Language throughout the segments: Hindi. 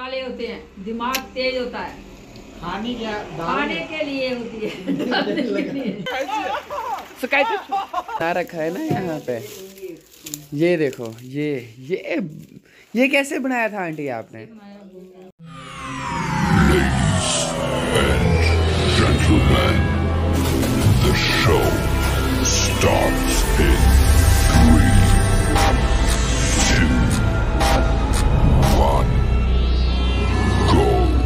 काले होते हैं, दिमाग तेज होता है। खाने के लिए होती है। रखा है ना यहाँ पे। ये देखो, ये कैसे बनाया था आंटी आपने? The show starts in 3, 2, 1, go.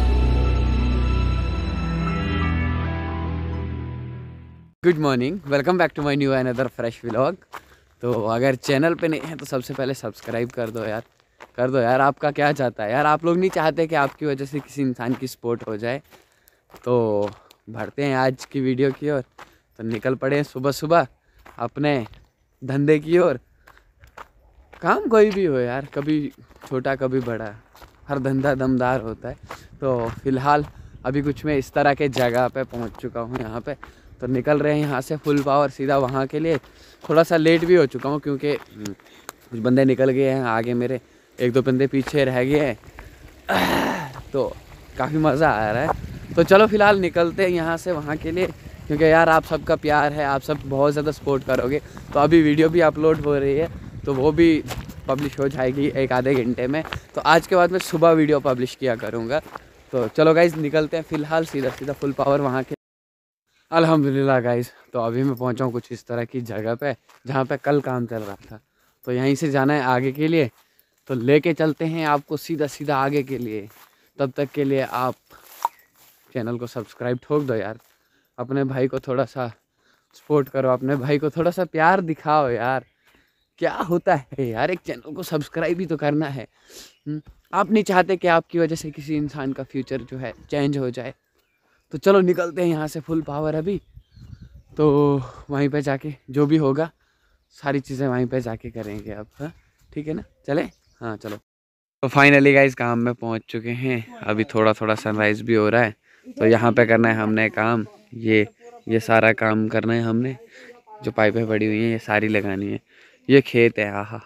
Good morning, welcome back to my new another fresh vlog. तो अगर चैनल पे नहीं है तो सबसे पहले सब्सक्राइब कर दो यार। आपका क्या चाहता है यार? आप लोग नहीं चाहते कि आपकी वजह से किसी इंसान की सपोर्ट हो जाए। तो बढ़ते हैं आज की वीडियो की ओर। तो निकल पड़े सुबह सुबह अपने धंधे की ओर। काम कोई भी हो यार, कभी छोटा कभी बड़ा, हर धंधा दमदार होता है। तो फिलहाल अभी कुछ मैं इस तरह के जगह पे पहुंच चुका हूं यहाँ पे। तो निकल रहे हैं यहाँ से फुल पावर सीधा वहाँ के लिए। थोड़ा सा लेट भी हो चुका हूँ क्योंकि कुछ बंदे निकल गए हैं आगे, मेरे एक दो बंदे पीछे रह गए हैं। तो काफ़ी मज़ा आ रहा है। तो चलो फिलहाल निकलते हैं यहाँ से वहाँ के लिए, क्योंकि यार आप सबका प्यार है, आप सब बहुत ज़्यादा सपोर्ट करोगे। तो अभी वीडियो भी अपलोड हो रही है, तो वो भी पब्लिश हो जाएगी एक आधे घंटे में। तो आज के बाद मैं सुबह वीडियो पब्लिश किया करूँगा। तो चलो गाइज़ निकलते हैं फिलहाल सीधा फुल पावर वहाँ के। अल्हम्दुलिल्लाह गाइज़, तो अभी मैं पहुँचा हूँ कुछ इस तरह की जगह पे जहाँ पे कल काम चल रहा था। तो यहीं से जाना है आगे के लिए। तो लेके चलते हैं आपको सीधा आगे के लिए। तब तक के लिए आप चैनल को सब्सक्राइब ठोक दो यार। अपने भाई को थोड़ा सा सपोर्ट करो, अपने भाई को थोड़ा सा प्यार दिखाओ यार। क्या होता है यार, एक चैनल को सब्सक्राइब भी तो करना है। आप नहीं चाहते कि आपकी वजह से किसी इंसान का फ्यूचर जो है चेंज हो जाए। तो चलो निकलते हैं यहाँ से फुल पावर अभी। तो वहीं पे जाके जो भी होगा सारी चीज़ें वहीं पे जाके करेंगे अब। हाँ ठीक है ना, चले? हाँ चलो। तो फाइनली गाइस काम में पहुँच चुके हैं। अभी थोड़ा सनराइज़ भी हो रहा है। तो यहाँ पे करना है हमने काम, ये सारा काम करना है हमने। जो पाइपें पड़ी हुई हैं ये सारी लगानी है। ये खेत है, आहा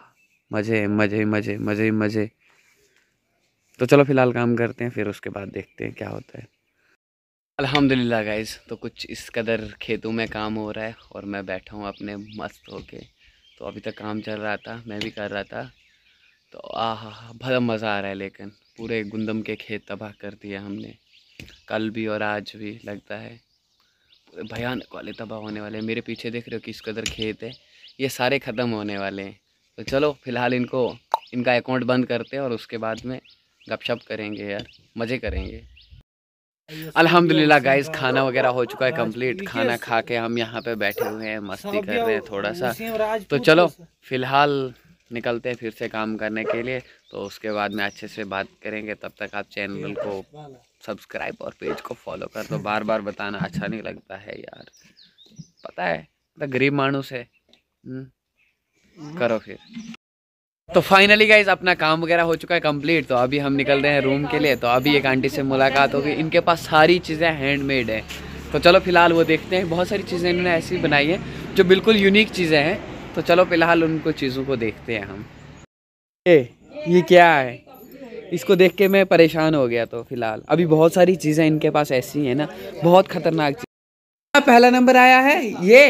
मज़े। तो चलो फिलहाल काम करते हैं, फिर उसके बाद देखते हैं क्या होता है। अल्हम्दुलिल्लाह गाइज़, तो कुछ इस कदर खेतों में काम हो रहा है और मैं बैठा हूँ अपने मस्त होके। तो अभी तक काम चल रहा था, मैं भी कर रहा था। तो आहा बड़ा मज़ा आ रहा है। लेकिन पूरे गुंदम के खेत तबाह कर दिए हमने, कल भी और आज भी लगता है पूरे भयानक वाले तबाह होने वाले हैं। मेरे पीछे देख रहे हो किस कदर खेत है, ये सारे ख़त्म होने वाले हैं। तो चलो फिलहाल इनका अकाउंट बंद करते हैं और उसके बाद में गपशप करेंगे यार, मज़े करेंगे। अल्हम्दुलिल्लाह गाइस, खाना वगैरह हो चुका है कंप्लीट। खाना खा के हम यहाँ पे बैठे हुए हैं, मस्ती कर रहे हैं थोड़ा सा। तो चलो फिलहाल निकलते हैं फिर से काम करने के लिए। तो उसके बाद में अच्छे से बात करेंगे। तब तक आप चैनल को सब्सक्राइब और पेज को फॉलो कर दो। बार बताना अच्छा नहीं लगता है यार, पता है तो गरीब मानुस है। करो फिर। तो फाइनली गाइज अपना काम वगैरह हो चुका है कंप्लीट। तो अभी हम निकल रहे हैं रूम के लिए। तो अभी एक आंटी से मुलाकात होगी, इनके पास सारी चीज़ें हैंडमेड हैं। तो चलो फिलहाल वो देखते हैं। बहुत सारी चीज़ें इन्होंने ऐसी बनाई हैं जो बिल्कुल यूनिक चीज़ें हैं। तो चलो फिलहाल उनको चीज़ों को देखते हैं हम। ये क्या है, इसको देख के मैं परेशान हो गया। तो फिलहाल अभी बहुत सारी चीज़ें इनके पास ऐसी हैं ना, बहुत खतरनाक चीज़। पहला नंबर आया है ये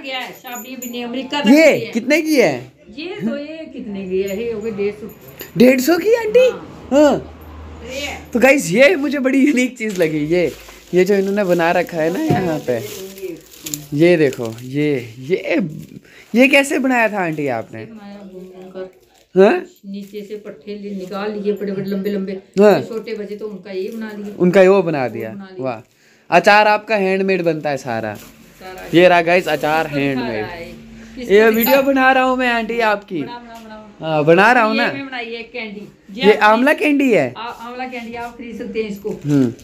कितने की है? ये तो ये कितने की है? 150 की आंटी। हाँ तो गाइस ये मुझे बड़ी यूनिक चीज़ लगी। ये जो इन्होंने बना रखा है ना यहाँ पे, ये देखो, ये कैसे बनाया था आंटी आपने? हाँ नीचे से पट्टे निकाल लिए, बड़े लंबे। हाँ छोटे बचे तो उनका ये बना दिया, उनका वो बना दिया। वाह, अचार आपका हैंडमेड बनता है सारा। ये रहा गाइस अचार हैंडमेड। ये वीडियो बना रहा हूँ मैं आंटी आपकी। हाँ बना रहा हूँ ना। कैंडी, ये आंवला कैंडी है। आंवला कैंडी आप खरीद सकते हैं इसको।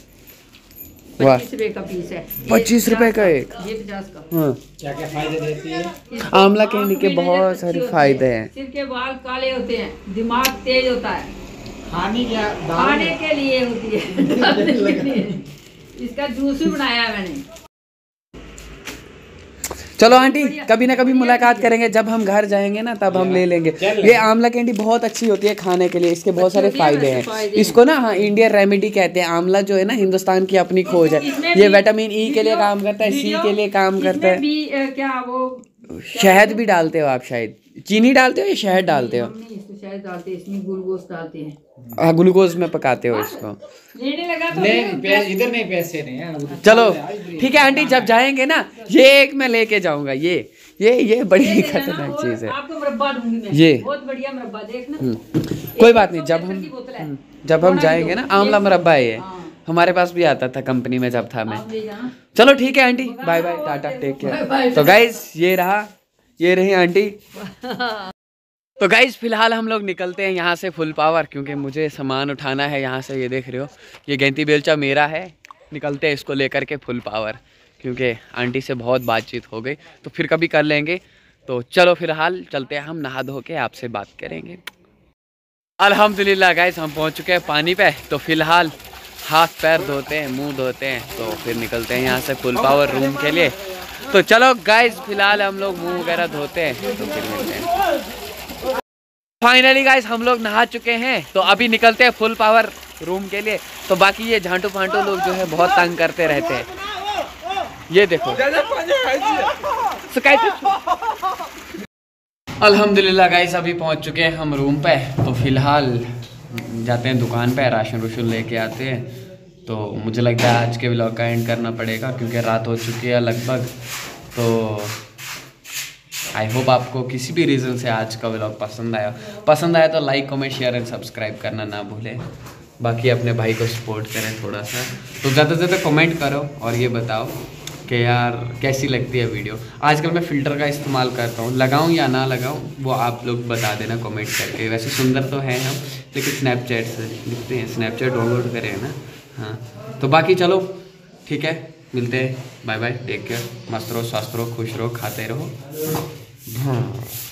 25 रुपए का पीस है। 25 रुपए का एक। ये 50 का। हाँ क्या फायदे देती है? आंवला कैंडी के बहुत सारे फायदे हैं। सिर के बाल काले होते हैं, दिमाग तेज होता है। खाने के लिए होती है। इसका जूस भी बनाया है मैंने। चलो आंटी, कभी ना कभी मुलाकात करेंगे, जब हम घर जाएंगे ना तब हम ले लेंगे। ये आंवला कैंडी बहुत अच्छी होती है खाने के लिए, इसके बहुत सारे फायदे हैं। इसको ना हाँ इंडियन रेमेडी कहते हैं। आंवला जो है ना हिंदुस्तान की अपनी खोज है। ये विटामिन ई के लिए काम करता है, सी के लिए काम करता है। क्या वो शहद भी डालते हो आप? शायद चीनी डालते हो या शहद डालते हो? शहद डालते हैं, इसमें ग्लूकोज डालते हैं। हाँ, ग्लूकोज में पकाते हो इसको। लेने लगा तो नहीं, इधर नहीं, पैसे नहीं है। चलो ठीक है आंटी, जब जाएंगे ना ये एक मैं लेके जाऊंगा। ये बड़ी खतरनाक चीज है। आपको मुरब्बा दूंगी मैं, ये बहुत बढ़िया मुरब्बा, देखना। कोई बात नहीं, जब हम जाएंगे ना, आंवला मुरब्बा है ये, हमारे पास भी आता था कंपनी में जब था मैं। चलो ठीक है aunty, bye bye, tata, take care. तो गाइस ये रही आंटी। तो गाइस फिलहाल हम लोग निकलते हैं यहाँ से फुल पावर, क्योंकि मुझे सामान उठाना है यहाँ से। ये देख रहे हो, ये गैंती बेलचा मेरा है। निकलते हैं इसको लेकर के फुल पावर, क्योंकि आंटी से बहुत बातचीत हो गई, तो फिर कभी कर लेंगे। तो चलो फिलहाल चलते हैं, हम नहा धो के आपसे बात करेंगे। अल्हम्दुलिल्लाह गाइस हम पहुँच चुके हैं पानी पे। तो फिलहाल हाथ पैर धोते हैं, मुँह धोते हैं, तो फिर निकलते हैं यहाँ से फुल पावर रूम के लिए। तो चलो गाइस फिलहाल हम लोग मुँह वगैरह धोते हैं, तो फिर मिलते हैं। फाइनली गाइस हम लोग नहा चुके हैं, तो अभी निकलते हैं फुल पावर रूम के लिए। तो बाकी ये झांटू फांटू लोग जो है बहुत तंग करते रहते हैं। ये देखो अल्हम्दुलिल्लाह गाइस अभी पहुंच चुके हैं हम रूम पे। तो फिलहाल जाते हैं दुकान पे, राशन रूशन लेके आते हैं। तो मुझे लगता है आज के व्लॉग का एंड करना पड़ेगा, क्योंकि रात हो चुकी है लगभग। तो आई होप आपको किसी भी रीज़न से आज का व्लॉग पसंद आया तो like comment share and subscribe करना ना भूलें। बाकी अपने भाई को सपोर्ट करें थोड़ा सा। तो ज़्यादा से ज़्यादा कमेंट करो और ये बताओ कि यार कैसी लगती है वीडियो। आजकल मैं फ़िल्टर का इस्तेमाल करता हूँ, लगाऊँ या ना लगाऊँ वो आप लोग बता देना कमेंट करके। वैसे सुंदर तो है हम, लेकिन स्नैपचैट से दिखते हैं। स्नैपचैट डाउनलोड करें ना। हाँ तो बाकी चलो ठीक है, मिलते हैं, बाय बाय, टेक केयर, मस्त रहो, स्वस्थ रहो, खुश रहो, खाते रहो। हाँ।